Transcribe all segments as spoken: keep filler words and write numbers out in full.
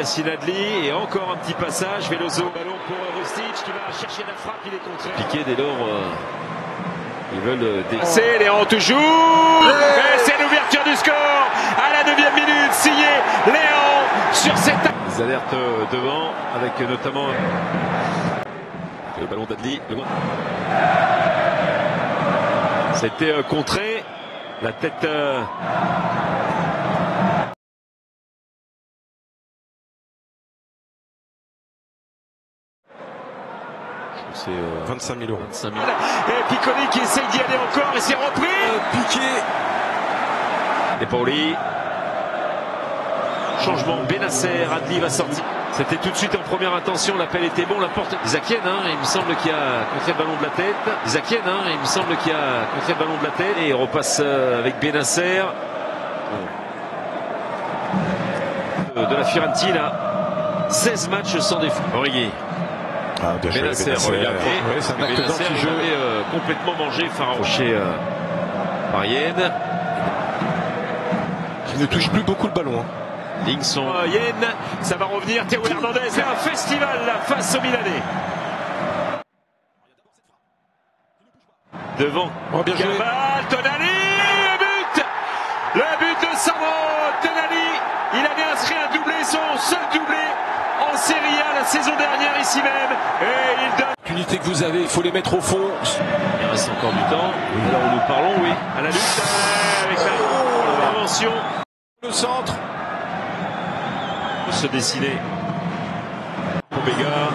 Yacine Adli et encore un petit passage. Veloso, ballon pour Rustic qui va chercher la frappe, il est contré. Piqué dès lors, euh, ils veulent c'est Léon toujours. Et c'est l'ouverture du score à la neuvième minute, signé Léon sur cette. Les alertes devant avec notamment le ballon d'Adli. C'était euh, contré, la tête. Euh... C'est euh, vingt-cinq mille euros. vingt-cinq mille. Et Piccoli qui essaye d'y aller encore et c'est repris. Euh, piqué. Et Pauli. Changement. Benasser. Adli va sortir. C'était tout de suite en première intention. L'appel était bon. La porte. Isakien, hein, il me semble qu'il a contré le ballon de la tête. Isakien, hein, il me semble qu'il a contré le ballon de la tête. Et il repasse euh, avec Benasser. De, de la Fiorentina. seize matchs sans défaut. Origi. Ah, bien joué, Benasser, Benasser. regardez. Ouais, c'est un acte Benasser, d'anti-jeu. il avait euh, complètement mangé Pharaon chez euh, Yen. Qui ne touche plus beaucoup le ballon. Hein. Lingson. Euh, Yen, ça va revenir. Théo Hernandez, c'est un festival là, face au Milanais. Devant. Oh, bien joué. Cabal, Tonali, le but Le but de Sandro Tonali. Il avait inscrit un doublé, son seul doublé en Serie A la saison dernière ici même. Et il donne. L'unité que vous avez, il faut les mettre au fond. Il reste encore du temps. Oui. Alors nous parlons, oui. À la lutte avec la l'invention. Le centre. Se dessiner. Pour Bega.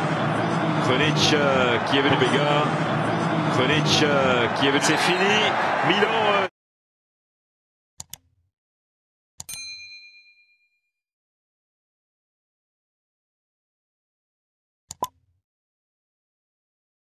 Kvonic euh, qui avait le Bega. Kvonic euh, qui avait. C'est fini. Milan. Euh,